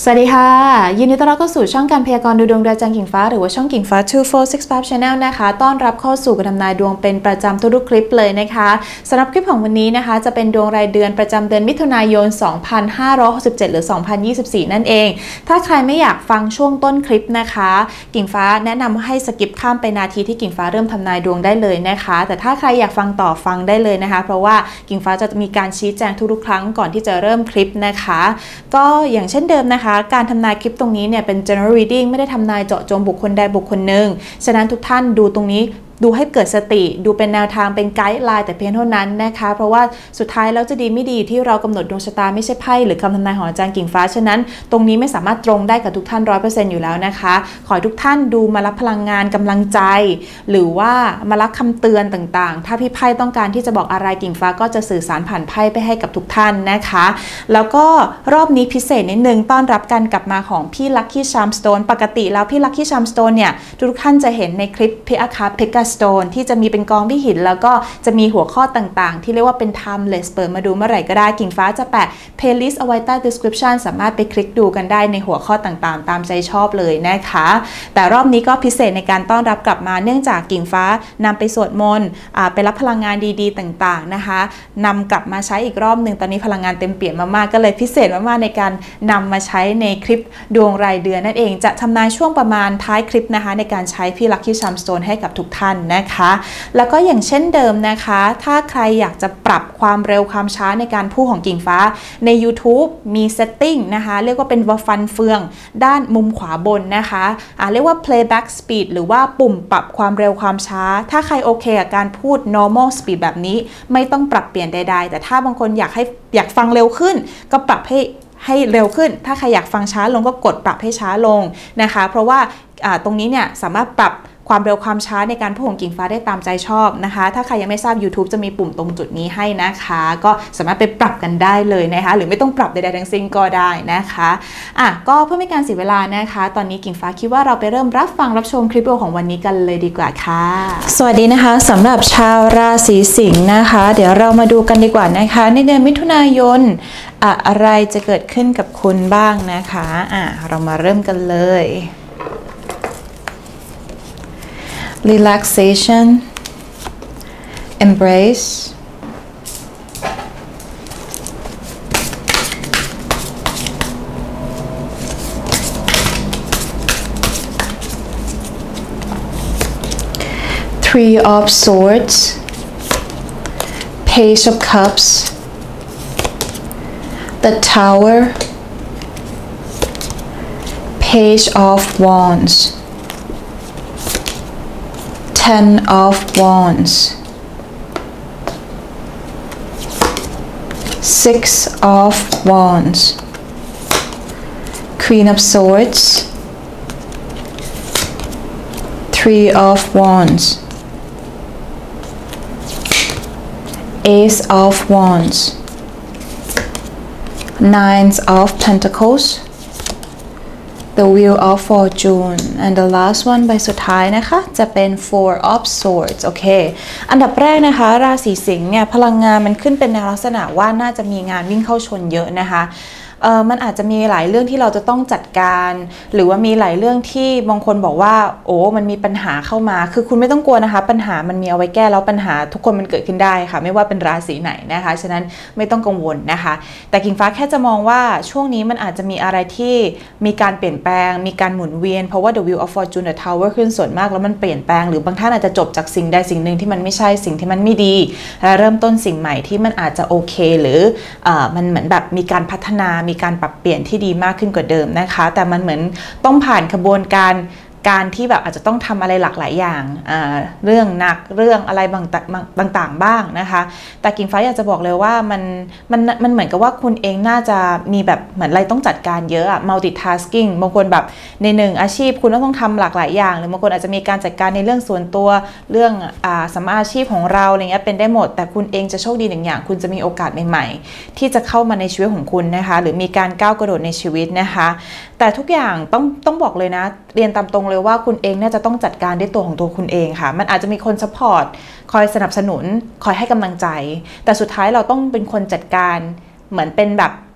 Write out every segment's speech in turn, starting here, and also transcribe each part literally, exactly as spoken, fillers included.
สวัสดีค่ะยินดีต้อนรับเข้าสู่ช่องการพยากรณ์ดูดวงโดยอาจารย์กิ่งฟ้าหรือว่าช่องกิ่งฟ้า two four six five Channel นะคะต้อนรับเข้าสู่การทำนายดวงเป็นประจำทุกๆคลิปเลยนะคะสำหรับคลิปของวันนี้นะคะจะเป็นดวงรายเดือนประจำเดือนมิถุนายนสองพันห้าร้อยหกสิบเจ็ดหรือสองพันยี่สิบสี่นั่นเองถ้าใครไม่อยากฟังช่วงต้นคลิปนะคะกิ่งฟ้าแนะนำให้สกิปข้ามไปนาทีที่กิ่งฟ้าเริ่มทำนายดวงได้เลยนะคะแต่ถ้าใครอยากฟังต่อฟังได้เลยนะคะเพราะว่ากิ่งฟ้าจะมีการชี้แจงทุกๆครั้งก่อนที่จะเริ่มคลิปนะคะก็อย่างเช่นเดิมนะคะการทำนายคลิปตรงนี้เนี่ยเป็น general reading ไม่ได้ทำนายเจาะจงบุคคลใดบุคคลหนึ่งฉะนั้นทุกท่านดูตรงนี้ดูให้เกิดสติดูเป็นแนวทางเป็นไกด์ไลน์แต่เพียงเท่านั้นนะคะเพราะว่าสุดท้ายแล้วจะดีไม่ดีที่เรากำหนดดวงชะตาไม่ใช่ไพ่หรือคำทำนายของอาจารย์กิ่งฟ้าฉะนั้นตรงนี้ไม่สามารถตรงได้กับทุกท่าน ร้อยเปอร์เซ็นต์ อยู่แล้วนะคะขอให้ทุกท่านดูมารับพลังงานกำลังใจหรือว่ามารับคำเตือนต่างๆถ้าพี่ไพ่ต้องการที่จะบอกอะไรกิ่งฟ้าก็จะสื่อสารผ่านไพ่ไปให้กับทุกท่านนะคะแล้วก็รอบนี้พิเศษนิดนึงต้อนรับการกลับมาของพี่ Lucky Charm Stone ปกติแล้วพี่ Lucky Charm Stone เนี่ยทุกท่านจะเห็นในคลิปพิอาคาเพกาสโตนที่จะมีเป็นกองที่หินแล้วก็จะมีหัวข้อต่างๆที่เรียกว่าเป็น timeless เปิดมาดูเมื่อไหร่ก็ได้กิ่งฟ้าจะแปะ playlist เอาไว้ใต้ description สามารถไปคลิกดูกันได้ในหัวข้อต่างๆตามใจชอบเลยนะคะแต่รอบนี้ก็พิเศษในการต้อนรับกลับมาเนื่องจากกิ่งฟ้านำไปสวดมนต์ไปรับพลังงานดีๆต่างๆนะคะนำกลับมาใช้อีกรอบหนึ่งตอนนี้พลังงานเต็มเปี่ยมมากๆก็เลยพิเศษมากๆในการนำมาใช้ในคลิปดวงรายเดือนนั่นเองจะทำนายช่วงประมาณท้ายคลิปนะคะในการใช้พี่ Lucky Charm Stone ให้กับทุกท่านนะคะแล้วก็อย่างเช่นเดิมนะคะถ้าใครอยากจะปรับความเร็วความช้าในการพูดของกิ่งฟ้าใน YouTube มี setting นะคะเรียกว่าเป็นวฟันเฟืองด้านมุมขวาบนนะคะอ่าเรียกว่า playback speed หรือว่าปุ่มปรับความเร็วความช้าถ้าใครโอเคกับการพูด normal speed แบบนี้ไม่ต้องปรับเปลี่ยนใดๆแต่ถ้าบางคนอยากให้อยากฟังเร็วขึ้นก็ปรับให้ให้เร็วขึ้นถ้าใครอยากฟังช้าลงก็กดปรับให้ช้าลงนะคะเพราะว่าตรงนี้เนี่ยสามารถปรับความเร็วความช้าในการพูดของกิ่งฟ้าได้ตามใจชอบนะคะถ้าใครยังไม่ทราบ YouTube จะมีปุ่มตรงจุดนี้ให้นะคะก็สามารถไปปรับกันได้เลยนะคะหรือไม่ต้องปรับใดๆทั้งสิ้นก็ได้นะคะอ่ะก็เพื่อไม่การเสียเวลานะคะตอนนี้กิ่งฟ้าคิดว่าเราไปเริ่มรับฟังรับชมคลิปวิดีโอของวันนี้กันเลยดีกว่าค่ะสวัสดีนะคะสำหรับชาวราศีสิงห์นะคะเดี๋ยวเรามาดูกันดีกว่านะคะในเดือนมิถุนายนอะไรจะเกิดขึ้นกับคุณบ้างนะคะอ่ะเรามาเริ่มกันเลย relaxation embrace three of swords page of cups the tower page of wands ten of wands six of wands queen of swords three of wands ace of wands nine of pentacles the wheel of fortune and the last one ใบสุดท้ายนะคะจะเป็น four of swords โอเคอันดับแรกนะคะราศีสิงห์เนี่ยพลังงานมันขึ้นเป็นในลักษณะว่าน่าจะมีงานวิ่งเข้าชนเยอะนะคะเออมันอาจจะมีหลายเรื่องที่เราจะต้องจัดการหรือว่ามีหลายเรื่องที่บางคนบอกว่าโอ้มันมีปัญหาเข้ามาคือคุณไม่ต้องกลัวนะคะปัญหามันมีเอาไว้แก้แล้วปัญหาทุกคนมันเกิดขึ้นได้ค่ะไม่ว่าเป็นราศีไหนนะคะฉะนั้นไม่ต้องกังวลนะคะแต่กิ่งฟ้าแค่จะมองว่าช่วงนี้มันอาจจะมีอะไรที่มีการเปลี่ยนแปลงมีการหมุนเวียนเพราะว่า the wheel of fortune the tower ขึ้นส่วนมากแล้วมันเปลี่ยนแปลงหรือบางท่านอาจจะจบจากสิ่งใดสิ่งหนึ่งที่มันไม่ใช่สิ่งที่มันไม่ดีและเริ่มต้นสิ่งใหม่ที่มันอาจจะโอเคหรือเอ่อมันเหมือนแบบมีการพัฒนามีการปรับเปลี่ยนที่ดีมากขึ้นกว่าเดิมนะคะแต่มันเหมือนต้องผ่านกระบวนการการที่แบบอาจจะต้องทำอะไรหลากหลายอย่างเรื่องหนักเรื่องอะไรบางต่างๆบ้างนะคะแต่กิ่งฟ้าอยากจะบอกเลยว่ามันมันมันเหมือนกับว่าคุณเองน่าจะมีแบบเหมือนอะไรต้องจัดการเยอะอะ multitasking บางคนแบบในหนึ่งอาชีพคุณต้องทำหลากหลายอย่างหรือบางคนอาจจะมีการจัดการในเรื่องส่วนตัวเรื่องอ่าสัมมาอาชีพของเราอะไรเงี้ยเป็นได้หมดแต่คุณเองจะโชคดีหนึ่งอย่างคุณจะมีโอกาสใหม่ๆที่จะเข้ามาในชีวิตของคุณนะคะหรือมีการก้าวกระโดดในชีวิตนะคะแต่ทุกอย่างต้องต้องบอกเลยนะเรียนตามตรงเลยว่าคุณเองน่าจะต้องจัดการด้วยตัวของตัวคุณเองค่ะมันอาจจะมีคนซัพพอร์ตคอยสนับสนุนคอยให้กำลังใจแต่สุดท้ายเราต้องเป็นคนจัดการเหมือนเป็นแบบ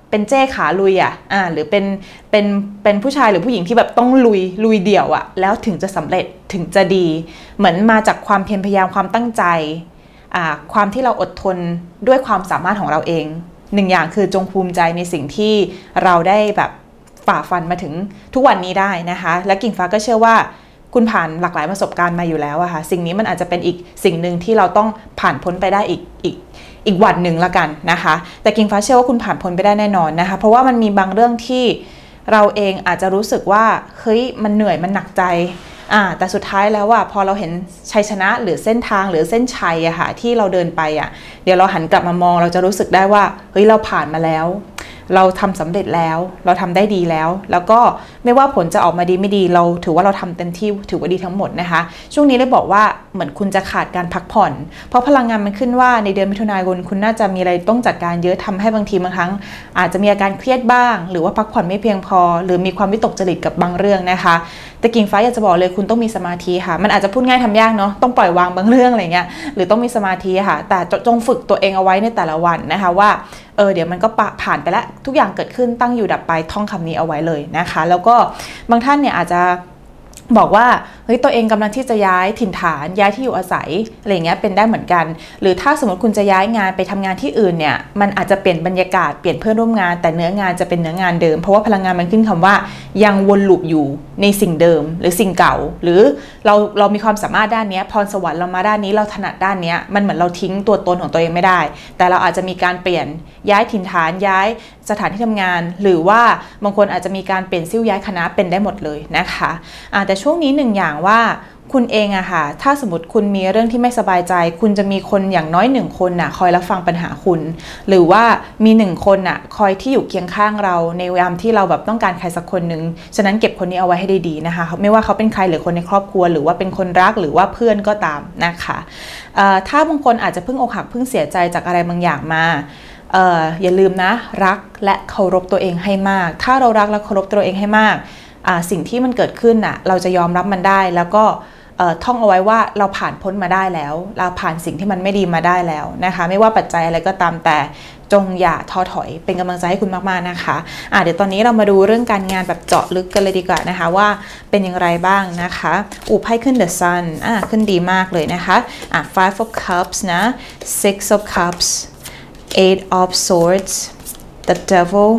เป็นเจ้ขาลุยอ่ะอ่าหรือเป็นเป็นเป็นผู้ชายหรือผู้หญิงที่แบบต้องลุยลุยเดี่ยวอ่ะแล้วถึงจะสำเร็จถึงจะดีเหมือนมาจากความเพียรพยายามความตั้งใจอ่าความที่เราอดทนด้วยความสามารถของเราเองหนึ่งอย่างคือจงภูมิใจในสิ่งที่เราได้แบบฝ่าฟันมาถึงทุกวันนี้ได้นะคะและกิ่งฟ้าก็เชื่อว่าคุณผ่านหลากหลายประสบการณ์มาอยู่แล้วอะค่ะสิ่งนี้มันอาจจะเป็นอีกสิ่งหนึ่งที่เราต้องผ่านพ้นไปได้อีกอีกอีกวันหนึ่งละกันนะคะแต่กิ่งฟ้าเชื่อว่าคุณผ่านพ้นไปได้แน่นอนนะคะเพราะว่ามันมีบางเรื่องที่เราเองอาจจะรู้สึกว่าเฮ้ยมันเหนื่อยมันหนักใจอ่าแต่สุดท้ายแล้วอะพอเราเห็นชัยชนะหรือเส้นทางหรือเส้นชัยอะค่ะที่เราเดินไปอะเดี๋ยวเราหันกลับมามองเราจะรู้สึกได้ว่าเฮ้ยเราผ่านมาแล้วเราทำสำเร็จแล้วเราทำได้ดีแล้วแล้วก็ไม่ว่าผลจะออกมาดีไม่ดีเราถือว่าเราทำเต็มที่ถือว่าดีทั้งหมดนะคะช่วงนี้เลยบอกว่าเหมือนคุณจะขาดการพักผ่อนเพราะพลังงานมันขึ้นว่าในเดือนมิถุนายนคุณน่าจะมีอะไรต้องจัดการเยอะทำให้บางทีบางครั้งอาจจะมีอาการเครียดบ้างหรือว่าพักผ่อนไม่เพียงพอหรือมีความวิตกจริตกับบางเรื่องนะคะแต่กิ่งฟ้าอยากจะบอกเลยคุณต้องมีสมาธิค่ะมันอาจจะพูดง่ายทำยากเนาะต้องปล่อยวางบางเรื่องอะไรเงี้ยหรือต้องมีสมาธิค่ะแต่จงฝึกตัวเองเอาไว้ในแต่ละวันนะคะว่าเออเดี๋ยวมันก็ผ่านไปแล้วทุกอย่างเกิดขึ้นตั้งอยู่ดับไปท่องคำนี้เอาไว้เลยนะคะแล้วก็บางท่านเนี่ยอาจจะบอกว่าเฮ้ยตัวเองกำลังที่จะย้ายถิ่นฐานย้ายที่อยู่อาศัยอะไรเงี้ยเป็นได้เหมือนกันหรือถ้าสมมติคุณจะย้ายงานไปทำงานที่อื่นเนี่ยมันอาจจะเปลี่ยนบรรยากาศเปลี่ยนเพื่อนร่วมงานแต่เนื้องานจะเป็นเนื้องานเดิมเพราะว่าพลังงานมันขึ้นคำว่ายังวนลูปอยู่ในสิ่งเดิมหรือสิ่งเก่าหรือเราเรามีความสามารถด้านนี้พรสวรรค์เรามาด้านนี้เราถนัดด้านนี้มันเหมือนเราทิ้งตัวตนของตัวเองไม่ได้แต่เราอาจจะมีการเปลี่ยนย้ายถิ่นฐานย้ายสถานที่ทำงานหรือว่าบางคนอาจจะมีการเปลี่ยนซิ่วย้ายคณะเป็นได้หมดเลยนะคะแต่ช่วงนี้หนึ่งอย่างว่าคุณเองอะค่ะถ้าสมมติคุณมีเรื่องที่ไม่สบายใจคุณจะมีคนอย่างน้อยหนึ่งคนน่ะคอยรับฟังปัญหาคุณหรือว่ามีหนึ่งคนน่ะคอยที่อยู่เคียงข้างเราในยามที่เราแบบต้องการใครสักคนหนึ่งฉะนั้นเก็บคนนี้เอาไว้ให้ดีๆนะคะไม่ว่าเขาเป็นใครหรือคนในครอบครัวหรือว่าเป็นคนรักหรือว่าเพื่อนก็ตามนะคะถ้าบางคนอาจจะเพิ่งอกหักเพิ่งเสียใจจากอะไรบางอย่างมาเอ่ออย่าลืมนะรักและเคารพตัวเองให้มากถ้าเรารักและเคารพตัวเองให้มากสิ่งที่มันเกิดขึ้นน่ะเราจะยอมรับมันได้แล้วก็ท่องเอาไว้ว่าเราผ่านพ้นมาได้แล้วเราผ่านสิ่งที่มันไม่ดีมาได้แล้วนะคะไม่ว่าปัจจัยอะไรก็ตามแต่จงอย่าท้อถอยเป็นกำลังใจให้คุณมากๆนะคะะเดี๋ยวตอนนี้เรามาดูเรื่องการงานแบบเจาะลึกกันเลยดีกว่านะคะว่าเป็นอย่างไรบ้างนะคะอูไพ่ขึ้น The Sun อ่ะขึ้นดีมากเลยนะคะอ่ะ Five of Cups นะ Six of Cups Eight of Swords The Devil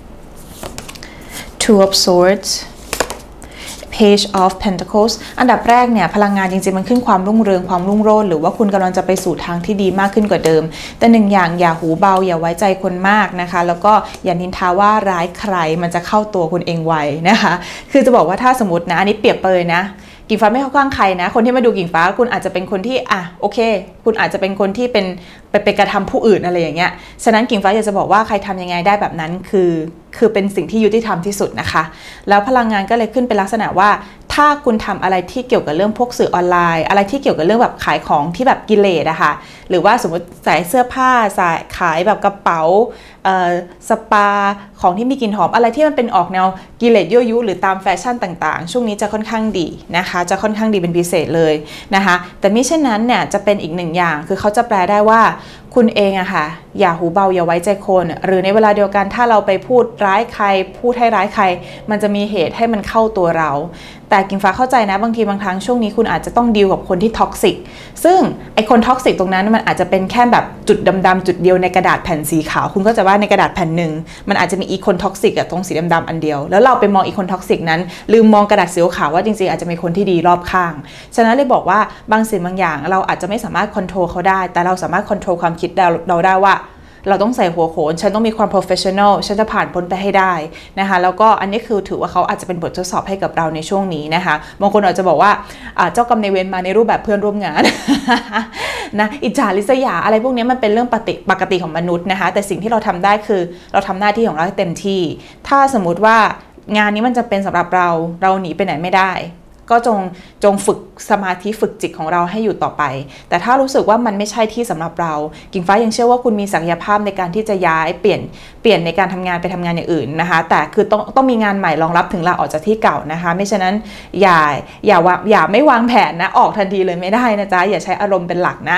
Two of Swords Page of Pentacles อันดับแรกเนี่ยพลังงานจริงๆมันขึ้นความรุ่งเรืองความรุ่งโรจน์หรือว่าคุณกำลังจะไปสู่ทางที่ดีมากขึ้นกว่าเดิมแต่หนึ่งอย่างอย่าหูเบาอย่าไว้ใจคนมากนะคะแล้วก็อย่านินทาว่าร้ายใครมันจะเข้าตัวคุณเองไวนะคะคือจะบอกว่าถ้าสมมตินะอันนี้เปรียบเปรยนะกิ่งฟ้าไม่เข้าข้างใครนะคนที่มาดูกิ่งฟ้าคุณอาจจะเป็นคนที่อ่ะโอเคคุณอาจจะเป็นคนที่เป็นไปไปกระทำผู้อื่นอะไรอย่างเงี้ยฉะนั้นกิ่งฟ้าอยากจะบอกว่าใครทำยังไงได้แบบนั้นคือคือเป็นสิ่งที่ยุติธรรมที่สุดนะคะแล้วพลังงานก็เลยขึ้นเป็นลักษณะว่าถ้าคุณทำอะไรที่เกี่ยวกับเรื่องพวกสื่อออนไลน์อะไรที่เกี่ยวกับเรื่องแบบขายของที่แบบกิเลสอะค่ะหรือว่าสมมติใส่เสื้อผ้าใส่ขายแบบกระเป๋าสปาของที่มีกลิ่นหอมอะไรที่มันเป็นออกแนวกิเลสยั่วยุหรือตามแฟชั่นต่างๆช่วงนี้จะค่อนข้างดีนะคะจะค่อนข้างดีเป็นพิเศษเลยนะคะแต่มิเช่นนั้นเนี่ยจะเป็นอีกหนึ่งอย่างคือเขาจะแปลได้ว่าคุณเองอะค่ะอย่าหูเบาอย่าไว้ใจคนหรือในเวลาเดียวกันถ้าเราไปพูดร้ายใครพูดให้ร้ายใครมันจะมีเหตุให้มันเข้าตัวเราแต่กิ่งฟ้าเข้าใจนะบางทีบางครั้งช่วงนี้คุณอาจจะต้องดีลกับคนที่ท็อกซิกซึ่งไอคนท็อกซิกตรงนั้นมันอาจจะเป็นแค่แบบจุดดำๆจุดเดียวในกระดาษแผ่นสีขาวคุณก็จะว่าในกระดาษแผ่นหนึ่งมันอาจจะมีอีคนท็อกซิกกับตรงสีดำๆอันเดียวแล้วเราไปมองอีคนท็อกซิกนั้นลืมมองกระดาษสีขาวว่าจริงๆอาจจะมีคนที่ดีรอบข้างฉะนั้นเลยบอกว่าบางสิ่งบางอย่างเราอาจจะไม่สามารถควบคุมเขาได้แต่เราสามารถควบคุมความคิดเราได้ว่าเราต้องใส่หัวโขนฉันต้องมีความ professional ฉันจะผ่านพ้นไปให้ได้นะคะแล้วก็อันนี้คือถือว่าเขาอาจจะเป็นบททดสอบให้กับเราในช่วงนี้นะคะบางคนอาจจะบอกว่าเจ้ากรรมนายเวรมาในรูปแบบเพื่อนร่วมงาน นะอิจฉาริษยาอะไรพวกนี้มันเป็นเรื่องปกติปกติของมนุษย์นะคะแต่สิ่งที่เราทำได้คือเราทำหน้าที่ของเราให้เต็มที่ถ้าสมมุติว่างานนี้มันจะเป็นสำหรับเราเราหนีไปไหนไม่ได้ก็จงจงฝึกสมาธิฝึกจิตของเราให้อยู่ต่อไปแต่ถ้ารู้สึกว่ามันไม่ใช่ที่สำหรับเรากิ่งฟ้ายังเชื่อว่าคุณมีศักยภาพในการที่จะย้ายเปลี่ยนเปลี่ยนในการทำงานไปทำงานอย่างอื่นนะคะแต่คือต้องต้องมีงานใหม่รองรับถึงลาออกจากที่เก่านะคะไม่ฉะนั้นอย่าอย่าอย่าไม่วางแผนนะออกทันทีเลยไม่ได้นะจ๊ะอย่าใช้อารมณ์เป็นหลักนะ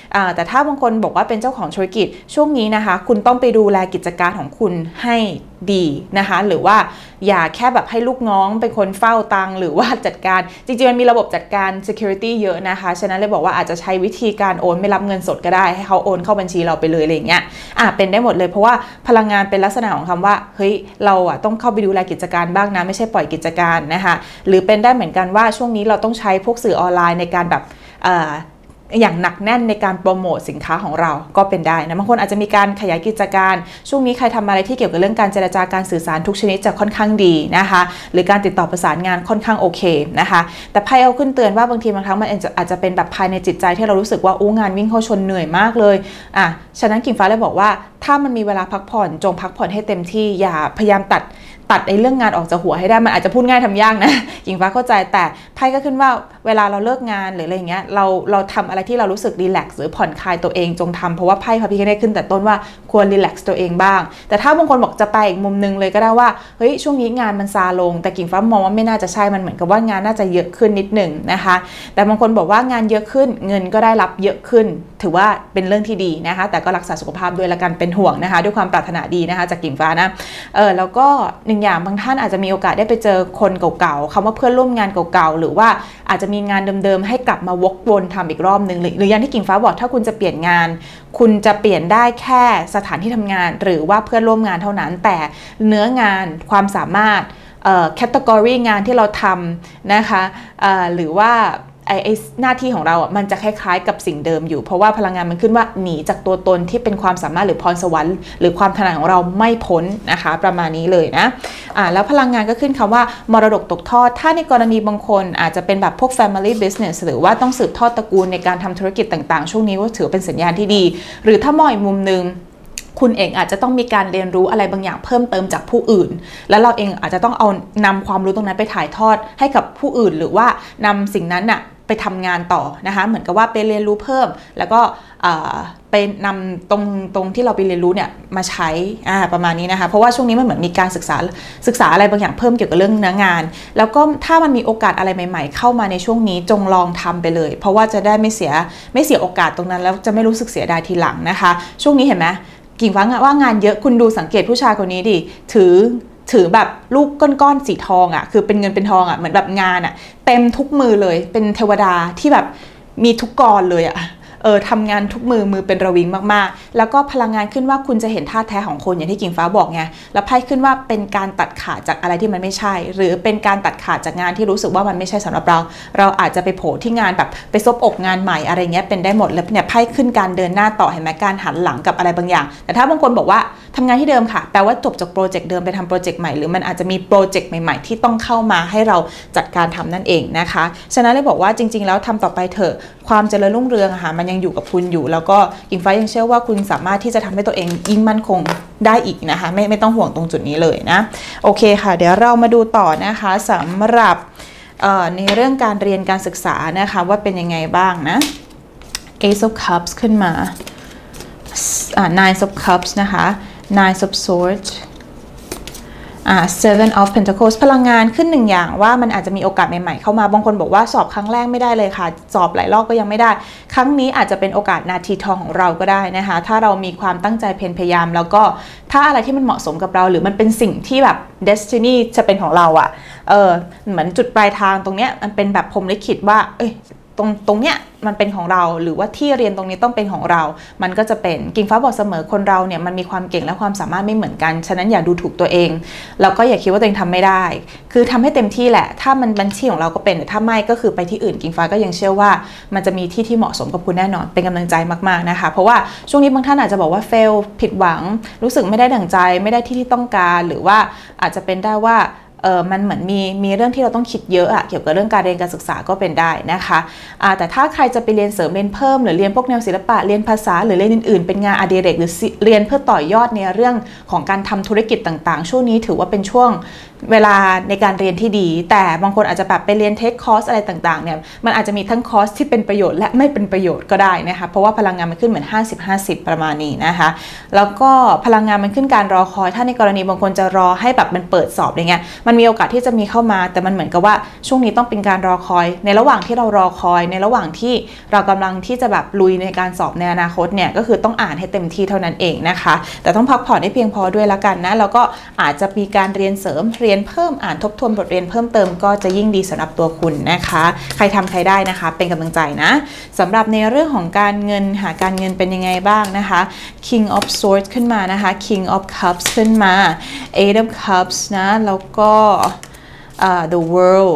แต่ถ้าบางคนบอกว่าเป็นเจ้าของธุรกิจช่วงนี้นะคะคุณต้องไปดูแลกิจการของคุณให้ดีนะคะหรือว่าอย่าแค่แบบให้ลูกน้องเป็นคนเฝ้าตังหรือว่าจัดการจริงๆมันมีระบบจัดการ security เยอะนะคะฉะนั้นเลยบอกว่าอาจจะใช้วิธีการโอนไม่รับเงินสดก็ได้ให้เขาโอนเข้าบัญชีเราไปเลยอะไรอย่างเงี้ยอ่ะเป็นได้หมดเลยเพราะว่าพลังงานเป็นลักษณะของคำว่าเฮ้ยเราอ่ะต้องเข้าไปดูแลกิจการบ้างนะไม่ใช่ปล่อยกิจการนะคะหรือเป็นได้เหมือนกันว่าช่วงนี้เราต้องใช้พวกสื่อออนไลน์ในการแบบอย่างหนักแน่นในการโปรโมทสินค้าของเราก็เป็นได้นะบางคนอาจจะมีการขยายกิจการช่วงนี้ใครทำอะไรที่เกี่ยวกับเรื่องการเจรจาการสื่อสารทุกชนิดจะค่อนข้างดีนะคะหรือการติดต่อประสานงานค่อนข้างโอเคนะคะแต่ไพ่เอาขึ้นเตือนว่าบางทีบางครั้งมันอาจจะเป็นแบบภายในจิตใจที่เรารู้สึกว่าอู้งานวิ่งเข้าชนเหนื่อยมากเลยอ่ะฉะนั้นกิ่งฟ้าเลยบอกว่าถ้ามันมีเวลาพักผ่อนจงพักผ่อนให้เต็มที่อย่าพยายามตัดตัดไอ้เรื่องงานออกจากหัวให้ได้มันอาจจะพูดง่ายทำยากนะกิ่งฟ้าเข้าใจแต่ไพ่ก็ขึ้นว่าเวลาเราเลิกงานหรืออะไรเงี้ยเราเราทำอะไรที่เรารู้สึกรีแลกซ์หรือผ่อนคลายตัวเองจงทำเพราะว่าไพ่พระพิฆเนศขึ้นแต่ต้นว่าควรรีแลกซ์ตัวเองบ้างแต่ถ้าบางคนบอกจะไปอีกมุมนึงเลยก็ได้ว่าเฮ้ยช่วงนี้งานมันซาลงแต่กิ่งฟ้ามองว่าไม่น่าจะใช่มันเหมือนกับว่างานน่าจะเยอะขึ้นนิดหนึ่งนะคะแต่บางคนบอกว่างานเยอะขึ้นเงินก็ได้รับเยอะขึ้นถือว่าเป็นเรื่องที่ดีนะคะแต่ก็รักษาสุขภาพด้วยละกันเป็นห่วงนะคะด้วยความปรารถนาดีนะคะจากกิ่งฟ้านะเออแล้วก็หนึ่งอย่างบางท่านอาจจะมีโอกาสได้ไปเจอคนเก่าๆคำว่าเพื่อนร่วมงานเก่าๆหรือว่าอาจจะมีงานเดิมๆให้กลับมาวกวนทำอีกรอบนึงหรืออย่างที่กิ่งฟ้าบอกถ้าคุณจะเปลี่ยนงานคุณจะเปลี่ยนได้แค่สถานที่ทำงานหรือว่าเพื่อนร่วมงานเท่านั้นแต่เนื้องานความสามารถแคตตากรีงานที่เราทำนะคะหรือว่าไอ้หน้าที่ของเราอ่ะมันจะคล้ายๆกับสิ่งเดิมอยู่เพราะว่าพลังงานมันขึ้นว่าหนีจากตัวตนที่เป็นความสามารถหรือพรสวรรค์หรือความถนัดของเราไม่พ้นนะคะประมาณนี้เลยนะอ่าแล้วพลังงานก็ขึ้นคำว่ามรดกตกทอดถ้าในกรณีบางคนอาจจะเป็นแบบพวก family business หรือว่าต้องสืบทอดตระกูลในการทำธุรกิจต่างๆช่วงนี้ก็ถือเป็นสัญญาณที่ดีหรือถ้ามองอีกมุมนึงคุณเองอาจจะต้องมีการเรียนรู้อะไรบางอย่างเพิ่มเติมจากผู้อื่นแล้วเราเองอาจจะต้องเอานำความรู้ตรงนั้นไปถ่ายทอดให้กับผู้อื่นหรือว่านำสิ่งนั้นน่ะไปทำงานต่อนะคะเหมือนกับว่าไปเรียนรู้เพิ่มแล้วก็ไปนำตรงตรงที่เราไปเรียนรู้เนี่ยมาใช้ประมาณนี้นะคะเพราะว่าช่วงนี้มันเหมือนมีการศึกษาศึกษาอะไรบางอย่างเพิ่มเกี่ยวกับเรื่องเนื้องานแล้วก็ถ้ามันมีโอกาสอะไรใหม่ๆเข้ามาในช่วงนี้จงลองทำไปเลยเพราะว่าจะได้ไม่เสียไม่เสียโอกาสตรงนั้นแล้วจะไม่รู้สึกเสียดายทีหลังนะคะช่วงนี้เห็นไหมกิ่งฟ้าว่างานเยอะคุณดูสังเกตผู้ชายคนนี้ดิถือถือแบบลูกก้อนๆสีทองอ่ะคือเป็นเงินเป็นทองอ่ะเหมือนแบบงานอ่ะเต็มทุกมือเลยเป็นเทวดาที่แบบมีทุกกรเลยอ่ะเออทำงานทุกมือมือเป็นระวิงมากๆแล้วก็พลังงานขึ้นว่าคุณจะเห็นท่าแท้ของคนอย่างที่กิ่งฟ้าบอกไงแล้วไพ่ขึ้นว่าเป็นการตัดขาดจากอะไรที่มันไม่ใช่หรือเป็นการตัดขาดจากงานที่รู้สึกว่ามันไม่ใช่สำหรับเราเราอาจจะไปโผล่ที่งานแบบไปซบอกงานใหม่อะไรเงี้ยเป็นได้หมดแล้วเนี่ยไพ่ขึ้นการเดินหน้าต่อเห็นไหมการหันหลังกับอะไรบางอย่างแต่ถ้าบางคนบอกว่าทำงานที่เดิมค่ะแปลว่าจบจากโปรเจกต์เดิมไปทำโปรเจกต์ใหม่หรือมันอาจจะมีโปรเจกต์ใหม่ๆที่ต้องเข้ามาให้เราจัดการทำนั่นเองนะคะฉะนั้นเลยบอกว่าจริงๆแล้วทำต่อไปเถอะความเจริญรุ่งเรืองอะค่ะมันยังอยู่กับคุณอยู่แล้วก็กิ่งฟ้ายังเชื่อว่าคุณสามารถที่จะทำให้ตัวเองยิ่งมั่นคงได้อีกนะคะไม่ไม่ต้องห่วงตรงจุดนี้เลยนะโอเคค่ะเดี๋ยวเรามาดูต่อนะคะสำหรับในเรื่องการเรียนการศึกษานะคะว่าเป็นยังไงบ้างนะ Ace of Cups ขึ้นมา Nine of Cups นะคะ Nine of Swordsอ่า Seven of Pentacles พลังงานขึ้นหนึ่งอย่างว่ามันอาจจะมีโอกาสใหม่ๆเข้ามาบางคนบอกว่าสอบครั้งแรกไม่ได้เลยค่ะสอบหลายรอบก็ยังไม่ได้ครั้งนี้อาจจะเป็นโอกาสนาทีทองของเราก็ได้นะคะถ้าเรามีความตั้งใจเพียรพยายามแล้วก็ถ้าอะไรที่มันเหมาะสมกับเราหรือมันเป็นสิ่งที่แบบ destiny จะเป็นของเราอะ่ะเออเหมือนจุดปลายทางตรงเนี้ยมันเป็นแบบพรหมลิขิตว่าเอ้ยตรงตรงเนี้ยมันเป็นของเราหรือว่าที่เรียนตรงนี้ต้องเป็นของเรามันก็จะเป็นกิ่งฟ้าบอกเสมอคนเราเนี่ยมันมีความเก่งและความสามารถไม่เหมือนกันฉะนั้นอย่าดูถูกตัวเองแล้วก็อย่าคิดว่าตัวเองทำไม่ได้คือทำให้เต็มที่แหละถ้ามันบัญชีของเราก็เป็นแต่ถ้าไม่ก็คือไปที่อื่นกิ่งฟ้าก็ยังเชื่อว่ามันจะมีที่ที่เหมาะสมกับคุณแน่นอนเป็นกำลังใจมากๆนะคะเพราะว่าช่วงนี้บางท่านอาจจะบอกว่าเฟลผิดหวังรู้สึกไม่ได้ดั่งใจไม่ได้ที่ที่ต้องการหรือว่าอาจจะเป็นได้ว่าเออมันเหมือนมีมีเรื่องที่เราต้องคิดเยอะอะเกี่ยวกับเรื่องการเรียนการศึกษาก็เป็นได้นะคะอ่าแต่ถ้าใครจะไปเรียนเสริมเรียนเพิ่มหรือเรียนพวกแนวศิลปะเรียนภาษาหรือเรียนอื่นๆเป็นงานอดิเรกหรือเรียนเพื่อต่อยอดในเรื่องของการทำธุรกิจต่างๆช่วงนี้ถือว่าเป็นช่วงเวลาในการเรียนที่ดีแต่บางคนอาจจะแบบไปเรียนเทคคอร์สอะไรต่างๆเนี่ยมันอาจจะมีทั้งคอร์สที่เป็นประโยชน์และไม่เป็นประโยชน์ก็ได้นะคะเพราะว่าพลังงานมันขึ้นเหมือนห้าสิบ ห้าสิบประมาณนี้นะคะแล้วก็พลังงานมันขึ้นการรอคอยถ้าในกรณีบางคนจะรอให้แบบมันเปิดสอบอะไรเงี้ยมันมีโอกาสที่จะมีเข้ามาแต่มันเหมือนกับว่าช่วงนี้ต้องเป็นการรอคอยในระหว่างที่เรารอคอยในระหว่างที่เรากำลังที่จะแบบลุยในการสอบในอนาคตเนี่ยก็คือต้องอ่านให้เต็มที่เท่านั้นเองนะคะแต่ต้องพักผ่อนให้เพียงพอด้วยละกันนะแล้วก็อาจจะมีการเรียนเสริมเรียนเพิ่มอ่านทบทวนบทเรียนเพิ่มเติมก็จะยิ่งดีสำหรับตัวคุณนะคะใครทำใครได้นะคะเป็นกำลังใจนะสำหรับในเรื่องของการเงินหาการเงินเป็นยังไงบ้างนะคะ King of Swords ขึ้นมานะคะ King of Cups ขึ้นมา Eight of Cups นะแล้วก็ uh, The World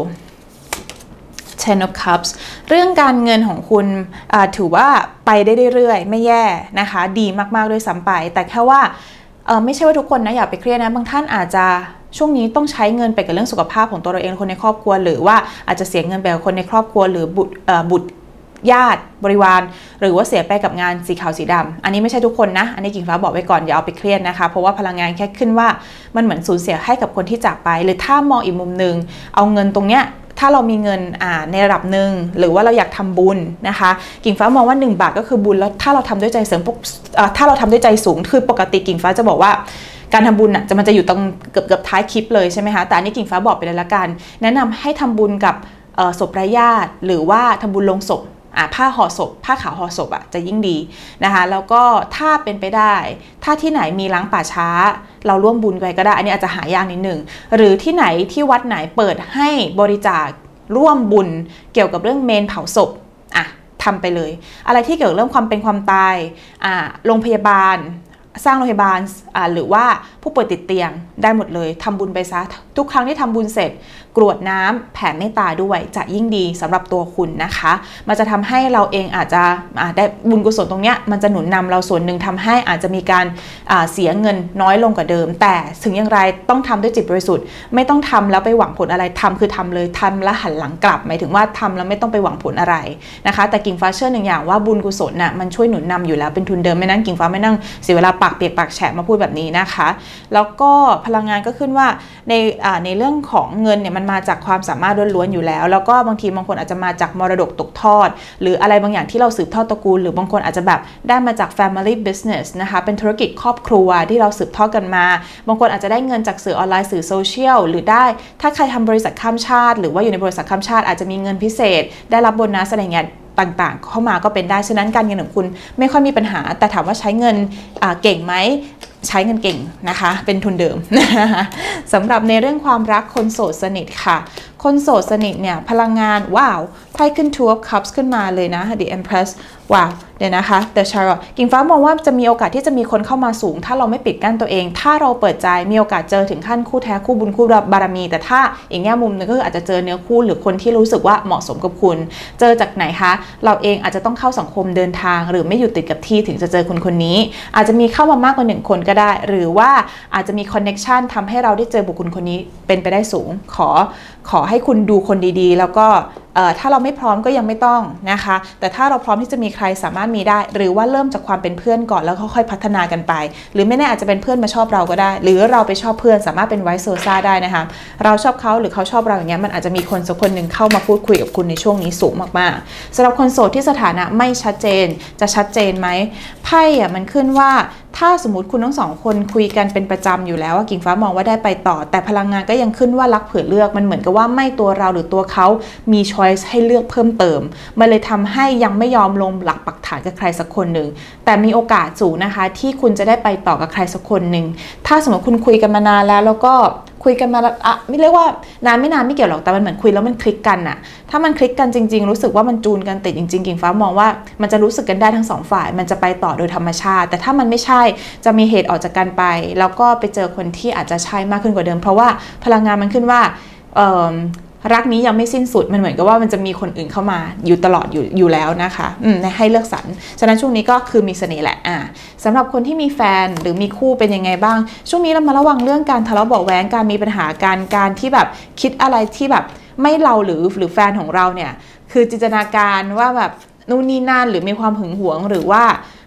Ten of Cups เรื่องการเงินของคุณถือว่าไปได้เรื่อยๆไม่แย่นะคะดีมากๆด้วยซ้ำไปแต่แค่ว่าไม่ใช่ว่าทุกคนนะอย่าไปเครียดนะบางท่านอาจจะช่วงนี้ต้องใช้เงินไปกับเรื่องสุขภาพของตัวเราเองคนในครอบครัวหรือว่าอาจจะเสียเงินไปกับคนในครอบครัวหรือบุตรบุตรญาติบริวารหรือว่าเสียไปกับงานสีขาวสีดำอันนี้ไม่ใช่ทุกคนนะอันนี้กิ่งฟ้าบอกไว้ก่อนอย่าเอาไปเครียดนะคะเพราะว่าพลังงานแค่ขึ้นว่ามันเหมือนสูญเสียให้กับคนที่จากไปหรือถ้ามองอีกมุมนึงเอาเงินตรงเนี้ยถ้าเรามีเงินอ่าในระดับหนึ่งหรือว่าเราอยากทำบุญนะคะกิ่งฟ้ามองว่าหนึ่งบาทก็คือบุญแล้วถ้าเราทำด้วยใจเสริมถ้าเราทำด้วยใจสูงคือปกติกิ่งฟ้าจะบอกว่าการทำบุญอ่ะจะมันจะอยู่ตรงเกือบเกือบท้ายคลิปเลยใช่ไหมคะแต่อันนี้กิ่งฟ้าบอกไปเลยละกันแนะนำให้ทำบุญกับศพไร้ญาติหรือว่าทำบุญลงศพผ้าห่อศพผ้าขาวห่อศพอ่ะจะยิ่งดีนะคะแล้วก็ถ้าเป็นไปได้ถ้าที่ไหนมีล้างป่าช้าเราร่วมบุญไปก็ได้อันนี้อาจจะหายากนิดหนึ่งหรือที่ไหนที่วัดไหนเปิดให้บริจาคร่วมบุญเกี่ยวกับเรื่องเมนเผาศพอ่ะทำไปเลยอะไรที่เกี่ยวกับเรื่องความเป็นความตายอ่าโรงพยาบาลสร้างโรงพยาบาลหรือว่าผู้ป่วยติดเตียงได้หมดเลยทำบุญไปซะทุกครั้งที่ทำบุญเสร็จกรวดน้ำแผ่เมตตาด้วยจะยิ่งดีสำหรับตัวคุณนะคะมันจะทำให้เราเองอาจจะได้บุญกุศลตรงนี้มันจะหนุนนำเราส่วนหนึ่งทำให้อาจจะมีการเสียเงินน้อยลงกว่าเดิมแต่ถึงอย่างไรต้องทำด้วยจิตบริสุทธิ์ไม่ต้องทำแล้วไปหวังผลอะไรทำคือทำเลยทำแล้วหันหลังกลับหมายถึงว่าทำแล้วไม่ต้องไปหวังผลอะไรนะคะแต่กิ่งฟ้าเชื่อหนึ่งอย่างว่าบุญกุศลน่ะมันช่วยหนุนนำอยู่แล้วเป็นทุนเดิมไม่นั่งกิ่งฟ้าไม่นั่งเสียเวลาปากเปียกปากแฉะมาพูดแบบนี้นะคะแล้วก็พลังงานก็ขึ้นว่าในในเรื่องของเงินเนี่ยมันมาจากความสามารถล้วนๆอยู่แล้วแล้วก็บางทีบางคนอาจจะมาจากมรดกตกทอดหรืออะไรบางอย่างที่เราสืบทอดตระกูลหรือบางคนอาจจะแบบได้มาจาก family business นะคะเป็นธุรกิจครอบครัวที่เราสืบทอดกันมาบางคนอาจจะได้เงินจากสื่อออนไลน์สื่อโซเชียลหรือได้ถ้าใครทำบริษัทข้ามชาติหรือว่าอยู่ในบริษัทข้ามชาติอาจจะมีเงินพิเศษได้รับโบนัสอะไรเงี้ยต่างๆเข้ามาก็เป็นได้ฉะนั้นการเงินของคุณไม่ค่อยมีปัญหาแต่ถามว่าใช้เงินเก่งไหมใช้เงินเก่งนะคะเป็นทุนเดิมนะคะสำหรับในเรื่องความรักคนโสดสนิทค่ะคนโสดสนิทเนี่ยพลังงานว้าวไพ่ขึ้น two of cups ขึ้นมาเลยนะ the empress ว้าวเดี๋ยวนะคะ the chariot กิ่งฟ้ามองว่าจะมีโอกาสที่จะมีคนเข้ามาสูงถ้าเราไม่ปิดกั้นตัวเองถ้าเราเปิดใจมีโอกาสเจอถึงขั้นคู่แท้คู่บุญคู่บารมีแต่ถ้าอีกแง่มุมนึงก็คืออาจจะเจอเนื้อคู่หรือคนที่รู้สึกว่าเหมาะสมกับคุณเจอจากไหนคะเราเองอาจจะต้องเข้าสังคมเดินทางหรือไม่อยู่ติดกับที่ถึงจะเจอคนคนนี้อาจจะมีเข้ามามากกว่าหนึ่งคนก็ได้หรือว่าอาจจะมีคอนเน็กชันทำให้เราได้เจอบุคคลคนนี้เป็นไปได้สูงขอขอให้คุณดูคนดีๆแล้วก็ถ้าเราไม่พร้อมก็ยังไม่ต้องนะคะแต่ถ้าเราพร้อมที่จะมีใครสามารถมีได้หรือว่าเริ่มจากความเป็นเพื่อนก่อนแล้วค่อยๆพัฒนากันไปหรือไม่แน่อาจจะเป็นเพื่อนมาชอบเราก็ได้หรือเราไปชอบเพื่อนสามารถเป็นไวซ์เวอร์ซ่าได้นะคะเราชอบเขาหรือเขาชอบเราอย่างเงี้ยมันอาจจะมีคนสักคนหนึ่งเข้ามาพูดคุยกับคุณในช่วงนี้สูงมากๆสำหรับคนโสดที่สถานะไม่ชัดเจนจะชัดเจนไหมไพ่อะมันขึ้นว่าถ้าสมมติคุณทั้งสองคนคุยกันเป็นประจำอยู่แล้วกิ่งฟ้ามองว่าได้ไปต่อแต่พลังงานก็ยังขึ้นว่ารักเผื่อเลือกมันเหมือนกับว่าไม่ตัวเราหรือตัวเขามีช้อยส์ให้เลือกเพิ่มเติมมันเลยทำให้ยังไม่ยอมลงหลักปักฐานกับใครสักคนหนึ่งแต่มีโอกาสสูงนะคะที่คุณจะได้ไปต่อกับใครสักคนหนึ่งถ้าสมมติคุณคุยกันมานานแล้วแล้วก็คุยกันมาอะไม่เรียกว่านานไม่นานไม่เกี่ยวหรอกแต่มันเหมือนคุยแล้วมันคลิกกันอะถ้ามันคลิกกันจริงๆรู้สึกว่ามันจูนกันติดจริงๆกิ่งฟ้ามองว่ามันจะรู้สึกกันได้ทั้งสองฝ่ายมันจะไปต่อโดยธรรมชาติแต่ถ้ามันไม่ใช่จะมีเหตุออกจากกันไปแล้วก็ไปเจอคนที่อาจจะใช่มากขึ้นกว่าเดิมเพราะว่าพลังงานมันขึ้นว่ารักนี้ยังไม่สิ้นสุดมันเหมือนกับว่ามันจะมีคนอื่นเข้ามาอยู่ตลอดอยู่อยู่แล้วนะคะอืมให้เลือกสรรฉะนั้นช่วงนี้ก็คือมีเสน่ห์แหละอ่าสำหรับคนที่มีแฟนหรือมีคู่เป็นยังไงบ้างช่วงนี้เรามาระวังเรื่องการทะเลาะเบาะแว้งการมีปัญหาการการที่แบบคิดอะไรที่แบบไม่เราหรือหรือแฟนของเราเนี่ยคือจินตนาการว่าแบบนู่นนี่นั่นหรือมีความหึงหวงหรือว่า